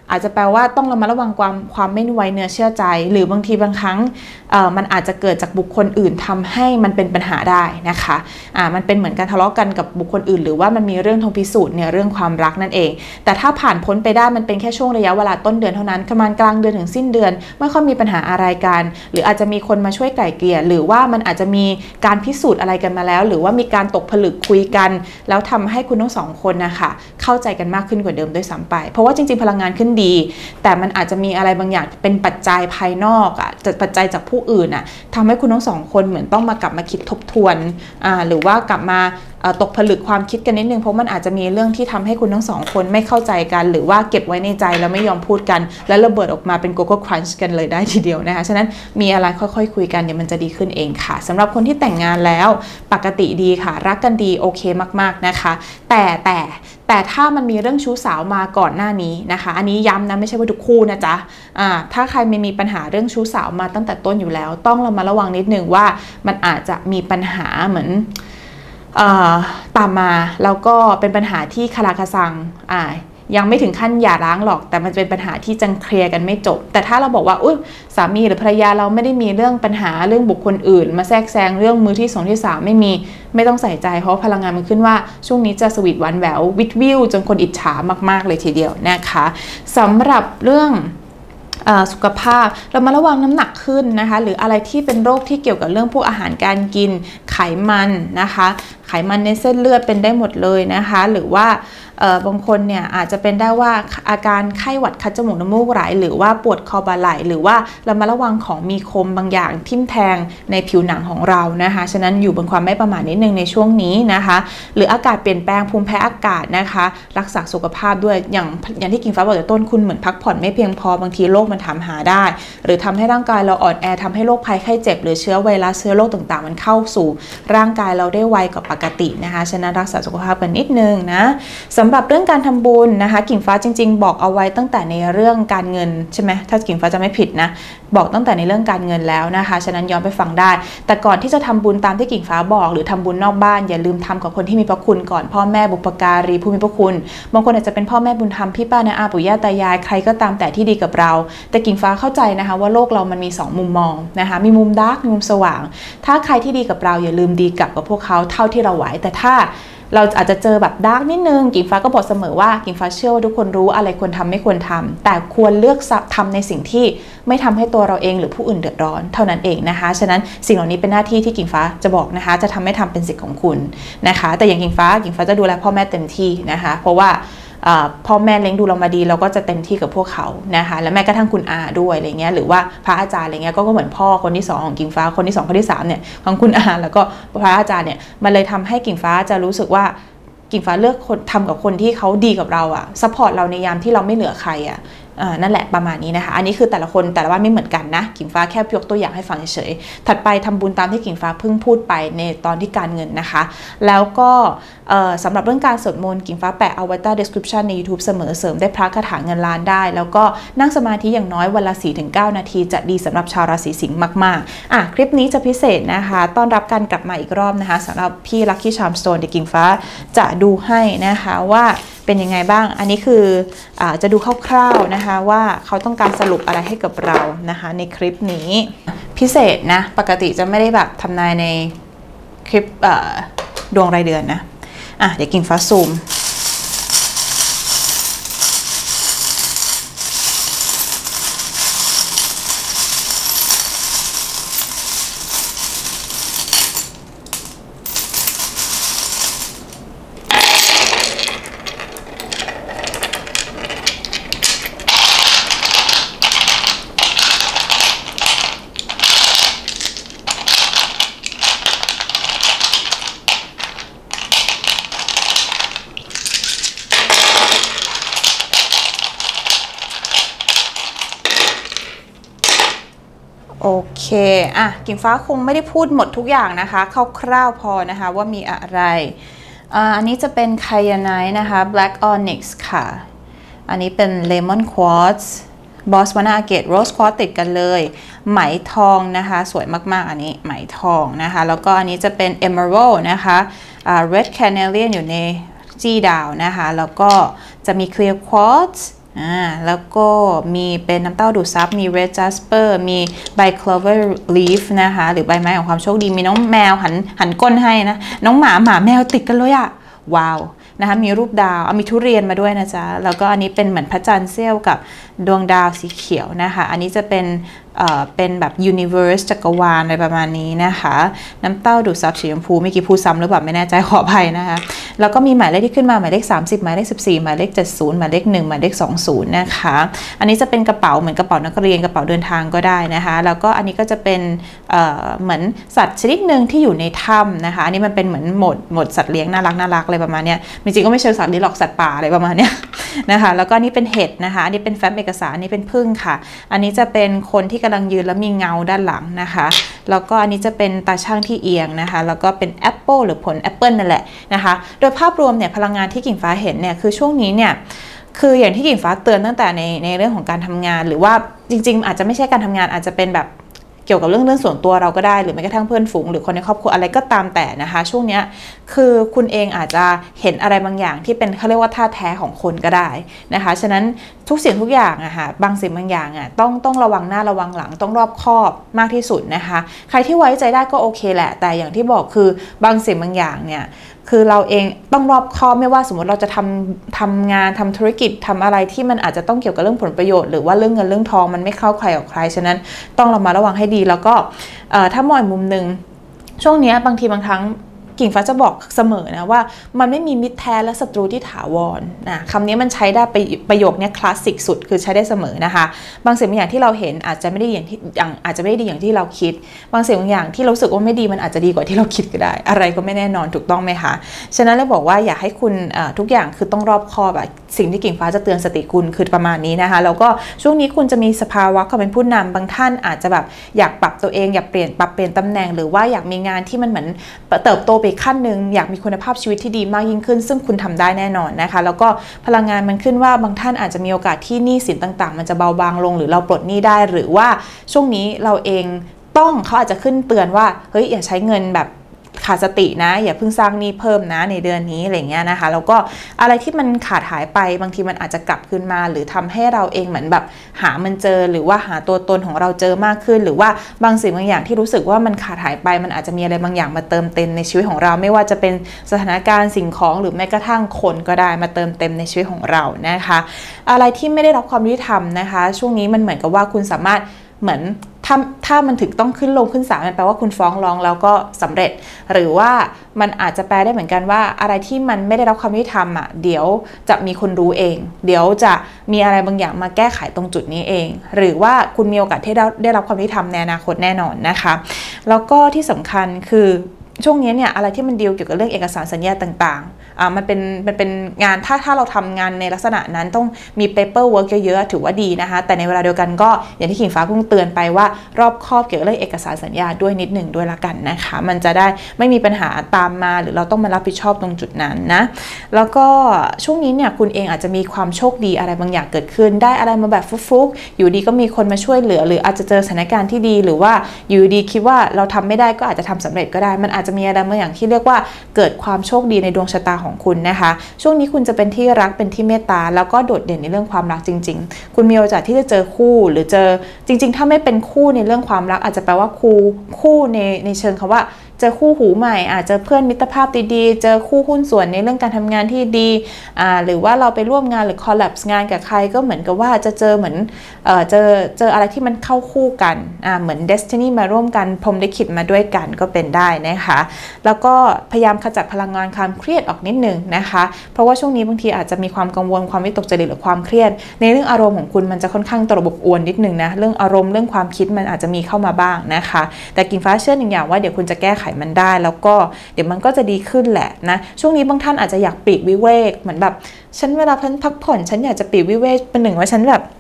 อาจจะแปลว่าต้องระมัดระวังความความไม่ไว้เนื้อเชื่อใจหรือบางทีบางครั้งมันอาจจะเกิดจากบุคคลอื่นทำให้มันเป็นปัญหาได้นะคะอ่ามันเป็นเหมือนการทะเลาะกันกับบุคคลอื่นหรือว่ามันมีเรื่องทางพิสูจน์เนี่ยเรื่องความรักนั่นเองแต่ถ้าผ่านพ้นไปได้มันเป็นแค่ช่วงระยะเวลาต้นเดือนเท่านั้นประมาณกลางเดือนถึงสิ้นเดือนไม่ค่อยมีปัญหาอะไรกันหรืออาจจะมีคนมาช่วยไกล่เกลี่ยหรือว่ามันอาจจะมีการพิสูจน์อะไรกันมาแล้วหรือว่ามีการตกผลึกคุยกันแล้วทำให้คุณทั้งสองคนนะคะเข้าใจกันมากขึ้นกว่าเดิมด้วยซ้ำไปเพราะว่าจริงๆพลังงานขึ้นดีแต่มันอาจจะมีอะไรบางอย่างเป็นปัจจัยภายนอกอ่ะปัจจัยจากผู้อื่นอ่ะทำให้คุณทั้งสองคนเหมือนต้องมากลับมาคิดทบทวนอ่าหรือว่ากลับมาตกผลึกความคิดกันนิดนึงเพราะมันอาจจะมีเรื่องที่ทำให้คุณทั้งสองคนไม่เข้าใจกันหรือว่าเก็บไว้ในใจแล้วไม่ยอมพูดกันแล้วระเบิดออกมาเป็นโกโก้ครันช์กันเลยได้ทีเดียวนะคะฉะนั้นมีอะไรค่อยๆคุยกันเดี๋ยวมันจะดีขึ้นเองค่ะสำหรับคนที่แต่งงานแล้วปกติดีค่ะรักกันดีโอเคมากๆนะคะแต่แต่แต่ถ้ามันมีเรื่องชู้สาวมาก่อนหน้านี้นะคะอันนี้ย้ำนะไม่ใช่ว่าทุกคู่นะจ๊ะอ่าถ้าใครไม่มีปัญหาเรื่องชู้สาวมาตั้งแต่ต้นอยู่แล้วต้องระมัดระวังนิดนึงว่ามันอาจจะมีปัญหาเหมือนตามมาแล้วก็เป็นปัญหาที่คาราคาซังอ่ายังไม่ถึงขั้นหย่าร้างหรอกแต่มันเป็นปัญหาที่จังเคลียร์กันไม่จบแต่ถ้าเราบอกว่าอุ๊ยสามีหรือภรรยาเราไม่ได้มีเรื่องปัญหาเรื่องบุคคลอื่นมาแทรกแซงเรื่องมือที่สองที่สามไม่มีไม่ต้องใส่ใจเพราะพลังงานมันขึ้นว่าช่วงนี้จะสวีทหวานแหวววิทวิวจนคนอิจฉามากๆเลยทีเดียวนะคะสำหรับเรื่องสุขภาพเรามาระวังน้ำหนักขึ้นนะคะหรืออะไรที่เป็นโรคที่เกี่ยวกับเรื่องพวกอาหารการกินไขมันนะคะไขมันในเส้นเลือดเป็นได้หมดเลยนะคะหรือว่าบางคนเนี่ยอาจจะเป็นได้ว่าอาการไข้หวัดคัดจมูกน้ำมูกไหลหรือว่าปวดคอบ่าไหล่หรือว่าเรามาระวังของมีคมบางอย่างทิ่มแทงในผิวหนังของเรานะคะฉะนั้นอยู่บนความไม่ประมาทนิดนึงในช่วงนี้นะคะหรืออากาศเปลี่ยนแปลงภูมิแพ้อากาศนะคะรักษาสุขภาพด้วยอย่างอย่างที่กิ่งฟ้าบอกแต่ต้นคุณเหมือนพักผ่อนไม่เพียงพอบางทีโรคมันถามหาได้หรือทำให้ร่างกายเราอ่อนแอทำให้โรคภัยไข้เจ็บหรือเชื้อไวรัสเชื้อโรคต่างๆมันเข้าสู่ร่างกายเราได้ไวกว่าปกตินะคะฉะนั้นรักษาสุขภาพกันนิดนึงนะสำหรับเรื่องการทำบุญนะคะกิ่งฟ้าจริงๆบอกเอาไว้ตั้งแต่ในเรื่องการเงินใช่ไหมถ้ากิ่งฟ้าจะไม่ผิดนะบอกตั้งแต่ในเรื่องการเงินแล้วนะคะฉะนั้นย้อนไปฟังได้แต่ก่อนที่จะทำบุญตามที่กิ่งฟ้าบอกหรือทำบุญนอกบ้านอย่าลืมทำกับคนที่มีพระคุณก่อนพ่อแม่บุพการีผู้มีพระคุณบางคนอาจจะเป็นพ่อแม่บุญธรรมพี่ป้าน้าอาปู่ย่าตายายใครก็ตามแต่ที่ดีกับเราแต่กิ่งฟ้าเข้าใจนะคะว่าโลกเรามันมีสองมุมมองนะคะมีมุมดาร์กมีมุมสว่างถ้าใครที่ดีกับเราอย่าลืมดีกลับกับพวกเขาเท่าที่เราไหวแต่ถ้าเราอาจจะเจอแบบดาร์กนิดนึงกิ่งฟ้าก็บอกเสมอว่ากิ่งฟ้าเชื่อว่าทุกคนรู้อะไรควรทำไม่ควรทำแต่ควรเลือกทำในสิ่งที่ไม่ทำให้ตัวเราเองหรือผู้อื่นเดือดร้อนเท่านั้นเองนะคะฉะนั้นสิ่งเหล่านี้เป็นหน้าที่ที่กิ่งฟ้าจะบอกนะคะจะทำไม่ทำเป็นสิทธิ์ของคุณนะคะแต่อย่างกิ่งฟ้ากิ่งฟ้าจะดูแลพ่อแม่เต็มที่นะคะเพราะว่าพ่อแม่เลี้ยงดูเรามาดีเราก็จะเต็มที่กับพวกเขานะคะและแม้กระทั่งคุณอาด้วยอะไรเงี้ยหรือว่าพระอาจารย์อะไรเงี้ยก็เหมือนพ่อคนที่สองของกิ่งฟ้าคนที่สองคนที่สามเนี่ยของคุณอาแล้วก็พระอาจารย์เนี่ยมันเลยทำให้กิ่งฟ้าจะรู้สึกว่ากิ่งฟ้าเลือกคนทำกับคนที่เขาดีกับเราอะซัพพอร์ตเราในยามที่เราไม่เหลือใครอะนั่นแหละประมาณนี้นะคะอันนี้คือแต่ละคนแต่ละบ้านไม่เหมือนกันนะกิ่งฟ้าแค่ยกตัวอย่างให้ฟังเฉยๆถัดไปทำบุญตามที่กิ่งฟ้าเพิ่งพูดไปในตอนที่การเงินนะคะแล้วก็สำหรับเรื่องการสวดมนต์กิ่งฟ้าแปะเอาไว้ใต้ description ใน YouTube เสมอเสริมได้พระคาถาเงินล้านได้แล้วก็นั่งสมาธิอย่างน้อยวันละ สี่ถึงเก้า นาทีจะดีสำหรับชาวราศีสิงห์มากๆอ่ะคลิปนี้จะพิเศษนะคะต้อนรับการกลับมาอีกรอบนะคะสำหรับพี่ Lucky Charm Stone ที่กิ่งฟ้าจะดูให้นะคะว่าเป็นยังไงบ้างอันนี้คืออาจะดูคร่าวๆนะคะว่าเขาต้องการสรุปอะไรให้กับเรานะคะในคลิปนี้พิเศษนะปกติจะไม่ได้แบบทำนายในคลิปดวงรายเดือนนะอ่ะเดี๋ยวกิ่งฟ้าซูมโอเคอ่ะกิ่งฟ้าคงไม่ได้พูดหมดทุกอย่างนะคะคร่าวๆพอนะคะว่ามีอะไรอ่าอันนี้จะเป็นไคยาไนท์นะคะ Black Onyx ค่ะอันนี้เป็น Lemon Quartz Botswana Agate Rose Quartz ติดกันเลยไหมทองนะคะสวยมากๆอันนี้ไหมทองนะคะแล้วก็อันนี้จะเป็น Emerald นะคะอ่า Red Carnelian อยู่ในจี้ดาวนะคะแล้วก็จะมี Clear Quartz อ่าแล้วก็มีเป็นน้ำเต้าดูดซับมี red jasper มีใบ clover leaf นะคะหรือใบไม้ของความโชคดีมีน้องแมวหันหันก้นให้นะน้องหมาหมาแมวติดกันเลยอะว้าวนะคะมีรูปดาวเอามีทุเรียนมาด้วยนะจ๊ะแล้วก็อันนี้เป็นเหมือนพระจันทร์เสี้ยวกับดวงดาวสีเขียวนะคะอันนี้จะเป็นเอ่อเป็นแบบ universe จักรวาลอะไรประมาณนี้นะคะน้ำเต้าดูดซับสีชมพูไม่กี่พูดซ้ำหรือเปล่าไม่แน่ใจขออภัยนะคะแล้วก็มีหมายเลขที่ขึ้นมาหมายเลขสามสิบหมายเลขสิบสี่หมายเลขเจ็ดสิบหมายเลขหนึ่งหมายเลขสองสิบนะคะอันนี้จะเป็นกระเป๋าเหมือนกระเป๋านักเรียนกระเป๋าเดินทางก็ได้นะคะแล้วก็อันนี้ก็จะเป็นเอ่อเหมือนสัตว์ชนิดหนึ่งที่อยู่ในถ้ำนะคะอันนี้มันเป็นเหมือนโหมดโหมดสัตว์เลี้ยงน่ารักน่ารักอะไรประมาณนี้จริงๆก็ไม่เชิงสัตว์เลี้ยงหรอกสัตว์ป่าอะไรประมาณนี้นะคะแล้วก็นี่เป็นเห็ดนะคะอันนี้เป็นแฟ้มเอกสารอันนี้เป็นผึ้งค่ะอันนี้จะเป็นคนที่กำลังยืนแล้วมีเงาด้านหลังนะคะแล้วก็อันนี้จะเป็นตาช่างที่เอียงนะคะแล้วก็เป็นแอปเปิลหรือผลแอปเปิลนั่นแหละนะคะโดยภาพรวมเนี่ยพลังงานที่กิ่งฟ้าเห็นเนี่ยคือช่วงนี้เนี่ยคืออย่างที่กิ่งฟ้าเตือนตั้งแต่ในในเรื่องของการทำงานหรือว่าจริงๆอาจจะไม่ใช่การทำงานอาจจะเป็นแบบเกี่ยวกับเรื่องเรื่องส่วนตัวเราก็ได้หรือแม้กระทั่งเพื่อนฝูงหรือคนในครอบครัวอะไรก็ตามแต่นะคะช่วงนี้คือคุณเองอาจจะเห็นอะไรบางอย่างที่เป็นเขาเรียกว่าท่าแท้ของคนก็ได้นะคะฉะนั้นทุกสิ่งทุกอย่างอะค่ะบางสิ่งบางอย่างอะต้องต้องระวังหน้าระวังหลังต้องรอบคอบมากที่สุดนะคะใครที่ไว้ใจได้ก็โอเคแหละแต่อย่างที่บอกคือบางสิ่งบางอย่างเนี่ยคือเราเองต้องรอบคอบไม่ว่าสมมติเราจะทำทำงานทำธุรกิจทำอะไรที่มันอาจจะต้องเกี่ยวกับเรื่องผลประโยชน์หรือว่าเรื่องเงินเรื่องทองมันไม่เข้าใครออกใครฉะนั้นต้องระมัดระวังให้ดีแล้วก็ถ้ามองอีกมุมหนึ่งช่วงนี้บางทีบางครั้งกิ่งฟ้าจะบอกเสมอนะว่ามันไม่มีมิตรแท้และศัตรูที่ถาวรนะคำนี้มันใช้ได้ประโยคนี้คลาสสิกสุดคือใช้ได้เสมอนะคะบางสิ่งบางอย่างที่เราเห็นอาจจะไม่ได้อย่างที่อย่างอาจจะไม่ได้ดีอย่างที่เราคิดบางสิ่งบางอย่างที่เราสึกว่าไม่ดีมันอาจจะดีกว่าที่เราคิดก็ได้อะไรก็ไม่แน่นอนถูกต้องไหมคะฉะนั้นเลยบอกว่าอยากให้คุณทุกอย่างคือต้องรอบคอบแบบสิ่งที่กิ่งฟ้าจะเตือนสติคุณคือประมาณนี้นะคะแล้วก็ช่วงนี้คุณจะมีสภาวะความเป็นผู้นำบางท่านอาจจะแบบอยากปรับตัวเองอยากเปลี่ยนปรับเปลี่ยนตำแหน่งหรือว่าอยากมีงานที่มันเหมือนเติบโตไปขั้นหนึ่งอยากมีคุณภาพชีวิตที่ดีมากยิ่งขึ้นซึ่งคุณทำได้แน่นอนนะคะแล้วก็พลังงานมันขึ้นว่าบางท่านอาจจะมีโอกาสที่หนี้สินต่างๆมันจะเบาบางลงหรือเราปลดหนี้ได้หรือว่าช่วงนี้เราเองต้องเขาอาจจะขึ้นเตือนว่าเฮ้ยอย่าใช้เงินแบบขาดสตินะอย่าเพิ่งสร้างหนี้เพิ่มนะในเดือนนี้อะไรเงี้ยนะคะแล้วก็อะไรที่มันขาดหายไปบางทีมันอาจจะกลับคืนมาหรือทำให้เราเองเหมือนแบบหามันเจอหรือว่าหาตัวตนของเราเจอมากขึ้นหรือว่าบางสิ่งบางอย่างที่รู้สึกว่ามันขาดหายไปมันอาจจะมีอะไรบางอย่างมาเติมเต็มในชีวิตของเราไม่ว่าจะเป็นสถานการณ์สิ่งของหรือแม้กระทั่งคนก็ได้มาเติมเต็มในชีวิตของเรานะคะอะไรที่ไม่ได้รับความยุติธรรมนะคะช่วงนี้มันเหมือนกับว่าคุณสามารถเหมือนถ้าถ้ามันถึงต้องขึ้นลงขึ้นศาลมันแปลว่าคุณฟ้องร้องแล้วก็สำเร็จหรือว่ามันอาจจะแปลได้เหมือนกันว่าอะไรที่มันไม่ได้รับความยุติธรรมอ่ะเดี๋ยวจะมีคนรู้เองเดี๋ยวจะมีอะไรบางอย่างมาแก้ไขตรงจุดนี้เองหรือว่าคุณมีโอกาสที่ได้ได้รับความยุติธรรมในอนาคตแน่นอนนะคะแล้วก็ที่สำคัญคือช่วงนี้เนี่ยอะไรที่มันดีลเกี่ยวกับเรื่องเอกสารสัญญาต่างๆอ่ามันเป็นมันเป็นงานถ้าถ้าเราทำงานในลักษณะนั้นต้องมี paper work เยอะๆถือว่าดีนะคะแต่ในเวลาเดียวกันก็อย่างที่กิ่งฟ้าเพิ่งเตือนไปว่ารอบคอบเกี่ยวกับเรื่องเอกสารสัญญาด้วยนิดหนึ่งด้วยละกันนะคะมันจะได้ไม่มีปัญหาตามมาหรือเราต้องมารับผิดชอบตรงจุดนั้นนะแล้วก็ช่วงนี้เนี่ยคุณเองอาจจะมีความโชคดีอะไรบางอย่างเกิดขึ้นได้อะไรมาแบบฟุกๆอยู่ดีก็มีคนมาช่วยเหลือหรืออาจจะเจอสถานการณ์ที่ดีหรือว่าอยู่ดีคิดว่าเราทำไม่ได้ก็อาจจะทำสำเร็จก็ได้มันอาจจะมีอะไรบางอย่างที่เรียกว่าเกิดความโชคดีในดวงชะตาของคุณนะคะช่วงนี้คุณจะเป็นที่รักเป็นที่เมตตาแล้วก็โดดเด่นในเรื่องความรักจริงๆคุณมีโอกาสที่จะเจอคู่หรือเจอจริงๆถ้าไม่เป็นคู่ในเรื่องความรักอาจจะแปลว่าคู่คู่ในในเชิงคำว่าเจอคู่หูใหม่อาจจะเพื่อนมิตรภาพดีๆเจอคู่หุ้นส่วนในเรื่องการทำงานที่ดีอ่าหรือว่าเราไปร่วมงานหรือคอลแลบงานกับใครก็เหมือนกับว่าจะเจอเหมือนเอ่อเจอเจออะไรที่มันเข้าคู่กันอ่าเหมือนเดสตินีมาร่วมกันพรหมลิขิตมาด้วยกันก็เป็นได้นะคะแล้วก็พยายามขจัดพลังงานความเครียดออกนิดนึงนะคะเพราะว่าช่วงนี้บางทีอาจจะมีความกังวลความวิตกจริตหรือความเครียดในเรื่องอารมณ์ของคุณมันจะค่อนข้างตระบบอวนนิดนึงนะเรื่องอารมณ์เรื่องความคิดมันอาจจะมีเข้ามาบ้างนะคะแต่กิ่งฟ้าเชื่อหนึ่งอย่างว่าเดี๋ยวคุณจะแก้ไขมันได้แล้วก็เดี๋ยวมันก็จะดีขึ้นแหละนะช่วงนี้บางท่านอาจจะอยากปลีกวิเวกเหมือนแบบฉันเวลาพักผ่อนฉันอยากจะปลีกวิเวกเป็นหนึ่งว่าฉันแบบ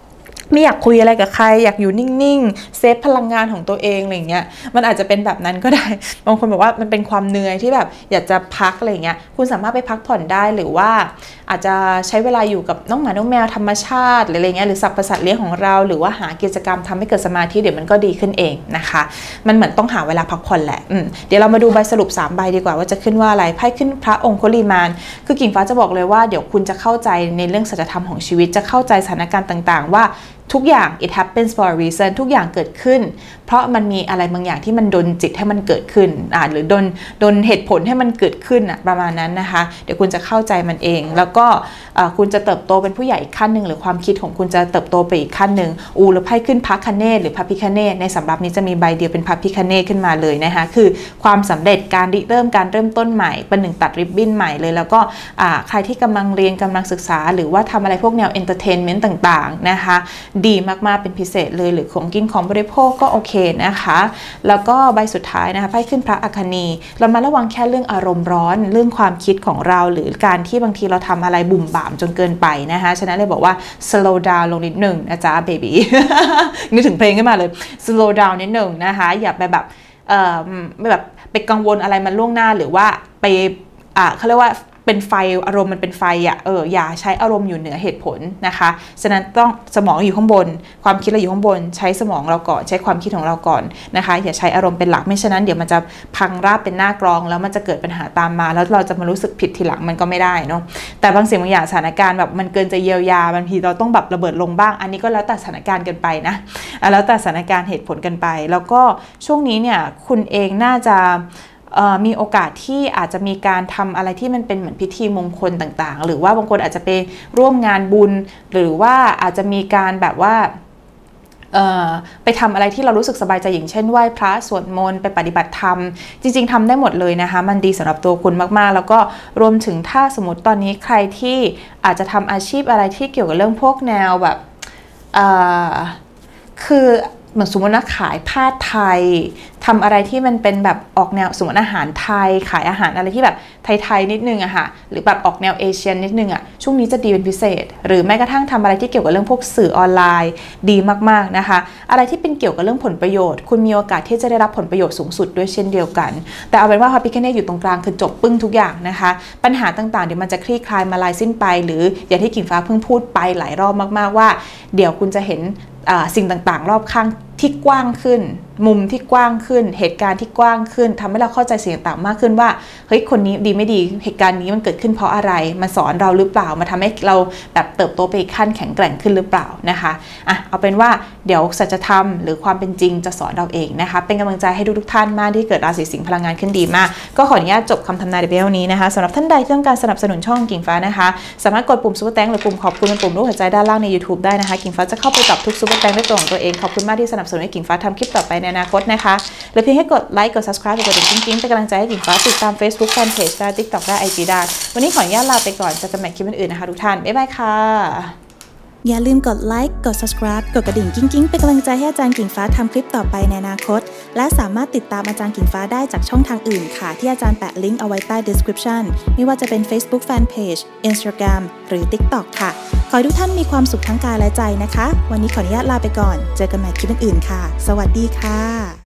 ไม่อยากคุยอะไรกับใครอยากอยู่นิ่งๆเซฟพลังงานของตัวเองอะไรเงี้ยมันอาจจะเป็นแบบนั้นก็ได้บางคนบอกว่ามันเป็นความเหนื่อยที่แบบอยากจะพักอะไรเงี้ยคุณสามารถไปพักผ่อนได้หรือว่าอาจจะใช้เวลาอยู่กับน้องหมาน้องแมวธรรมชาติหรืออะไรเงี้ยหรือสัตว์ประสาทเลี้ยงของเราหรือว่าหากิจกรรมทำให้เกิดสมาธิเดี๋ยวมันก็ดีขึ้นเองนะคะมันเหมือนต้องหาเวลาพักผ่อนแหละเดี๋ยวเรามาดูใบสรุปสามใบดีกว่าว่าจะขึ้นว่าอะไรไพ่ขึ้นพระองคุลิมานคือกิ่งฟ้าจะบอกเลยว่าเดี๋ยวคุณจะเข้าใจในเรื่องสัจธรรมของชีวิตจะเข้าใจสถานการณ์ต่างๆว่าทุกอย่าง it happens for a reason ทุกอย่างเกิดขึ้นเพราะมันมีอะไรบางอย่างที่มันดลจิตให้มันเกิดขึ้นอ่าหรือดลดลเหตุผลให้มันเกิดขึ้นอ่ะประมาณนั้นนะคะเดี๋ยวคุณจะเข้าใจมันเองแล้วก็คุณจะเติบโตเป็นผู้ใหญ่อีกขั้นหนึ่งหรือความคิดของคุณจะเติบโตไปอีกขั้นหนึ่งอูหรือไพ่ขึ้นพระคเนศหรือพระพิฆเนศในสำรับนี้จะมีใบเดียวเป็นพระพิฆเนศขึ้นมาเลยนะคะคือความสำเร็จการริเริ่มการเริ่มต้นใหม่เป็นหนึ่งตัดริบบิ้นใหม่เลยแล้วก็ใครที่กำลังเรียนกำลังศึกษาหรือว่าทำอะไรพวกแนวเอนเตอร์เทนเมนต์ต่างๆนะคะดีมากๆเป็นพิเศษเลยหรือของกินของบริโภคก็โอเคนะคะแล้วก็ใบสุดท้ายนะคะไพ่ขึ้นพระอัคนีเรามาระวังแค่เรื่องอารมณ์ร้อนเรื่องความคิดของเราหรือการที่บางทีเราทำอะไรบุ่มบ่ามจนเกินไปนะคะฉะนั้นเลยบอกว่า slow down ลงนิดหนึ่งนะจ๊ะ baby นึกถึงเพลงขึ้นมาเลย slow down นิดหนึ่งนะคะอย่าไปแบบเอ่อไม่แบบไปกังวลอะไรมันล่วงหน้าหรือว่าไปอ่าเขาเรียกว่าเป็นไฟอารมณ์มันเป็นไฟอ่ะเอออย่าใช้อารมณ์อยู่เหนือเหตุผลนะคะฉะนั้นต้องสมองอยู่ข้างบนความคิดเราอยู่ข้างบนใช้สมองเราก่อนใช้ความคิดของเราก่อนนะคะอย่าใช้อารมณ์เป็นหลักไม่ฉะนั้นเดี๋ยวมันจะพังราบเป็นหน้ากรองแล้วมันจะเกิดปัญหาตามมาแล้วเราจะมารู้สึกผิดทีหลังมันก็ไม่ได้เนาะแต่บางสิ่งบางอย่างสถานการณ์แบบมันเกินจะเยียวยาบางทีเราต้องแบบระเบิดลงบ้างอันนี้ก็แล้วแต่สถานการณ์กันไปนะแล้วแต่สถานการณ์เหตุผลกันไปแล้วก็ช่วงนี้เนี่ยคุณเองน่าจะมีโอกาสที่อาจจะมีการทำอะไรที่มันเป็นเหมือนพิธีมงคลต่างๆหรือว่าบางคนอาจจะไปร่วมงานบุญหรือว่าอาจจะมีการแบบว่าไปทำอะไรที่เรารู้สึกสบายใจอย่างเช่นไหว้พระสวดมนต์ไปปฏิบัติธรรมจริงๆทำได้หมดเลยนะคะมันดีสำหรับตัวคุณมากๆแล้วก็รวมถึงถ้าสมมติตอนนี้ใครที่อาจจะทำอาชีพอะไรที่เกี่ยวกับเรื่องพวกแนวแบบคือเหมือนสมมตินะขายผ้าไทยทำอะไรที่มันเป็นแบบออกแนวสมมติอาหารไทยขายอาหารอะไรที่แบบไทยๆนิดนึงอะค่ะหรือแบบออกแนวเอเชียนิดนึงอะช่วงนี้จะดีเป็นพิเศษหรือแม้กระทั่งทำอะไรที่เกี่ยวกับเรื่องพวกสื่อออนไลน์ดีมากๆนะคะอะไรที่เป็นเกี่ยวกับเรื่องผลประโยชน์คุณมีโอกาสที่จะได้รับผลประโยชน์สูงสุดด้วยเช่นเดียวกันแต่เอาเป็นว่าพระพิฆเนศอยู่ตรงกลางคือจบปึ้งทุกอย่างนะคะปัญหาต่างๆเดี๋ยวมันจะคลี่คลายมาลายสิ้นไปหรืออย่างที่กิ่งฟ้าเพิ่งพูดไปหลายรอบมากๆว่าเดี๋ยวคุณจะเห็นสิ่งต่างๆรอบข้างที่กว้างขึ้นมุมที่กว้างขึ้นเหตุการณ์ที่กว้างขึ้นทำให้เราเข้าใจสิ่งต่างๆมากขึ้นว่าเฮ้ยคนนี้ดีไม่ดีเหตุการณ์นี้มันเกิดขึ้นเพราะอะไรมันสอนเราหรือเปล่ามาทำให้เราแบบเติบโตไปอีกขั้นแข็งแกร่งขึ้นหรือเปล่านะคะอ่ะเอาเป็นว่าเดี๋ยวสัจธรรมหรือความเป็นจริงจะสอนเราเองนะคะเป็นกำลังใจให้ทุกๆท่านมากที่เกิดราศีสิงห์พลังงานขึ้นดีมากก็ขออนุญาตจบคำทำนายในเบลนี้นะคะสำหรับท่านใดที่ต้องการสนับสนุนช่องกิ่งฟ้านะคะสามารถกดปุ่มซุปเปอร์แตงหรือปุ่มขอบคุณเป็นปุ่มรูปหัวใจด้านล่างใน YouTube ได้นะคะกิ่งฟ้าจะเข้าไปตอบทุกซุปเปอร์แตงด้วยตัวของตัวเองขอบคุณมากที่สนับสนุนให้กิ่งฟ้าทำคลิปต่อไปในอนาคตนะคะหรือเพียงให้กดไลค์กด ซับสไครบ์ กดกระดิ่งกิ๊งๆเป็นกำลังใจให้กิ่งฟ้าติดตาม Facebook Fanpage ได้ TikTok ได้ ไอ จี ได้วันนี้ขออนุญาตลาไปก่อนจะจำแนกคลิปอื่นๆนะคะทุกท่านบ๊ายบายค่ะอย่าลืมกดไลค์กด ซับสไครบ์ กดกระดิ่งกิ๊งๆเป็นกำลังใจให้อาจารย์กิ่งฟ้าทำคลิปต่อไปในอนาคตและสามารถติดตามอาจารย์กิ่งฟ้าได้จากช่องทางอื่นค่ะที่อาจารย์แปะลิงก์เอาไว้ใต้ description ไม่ว่าจะเป็น Facebook Fanpage Instagram หรือ TikTok ค่ะขอให้ทุกท่านมีความสุขทั้งกายและใจนะคะวันนี้ขออนุญาตลาไปก่อนเจอกันใหม่คลิปอื่นๆค่ะสวัสดีค่ะ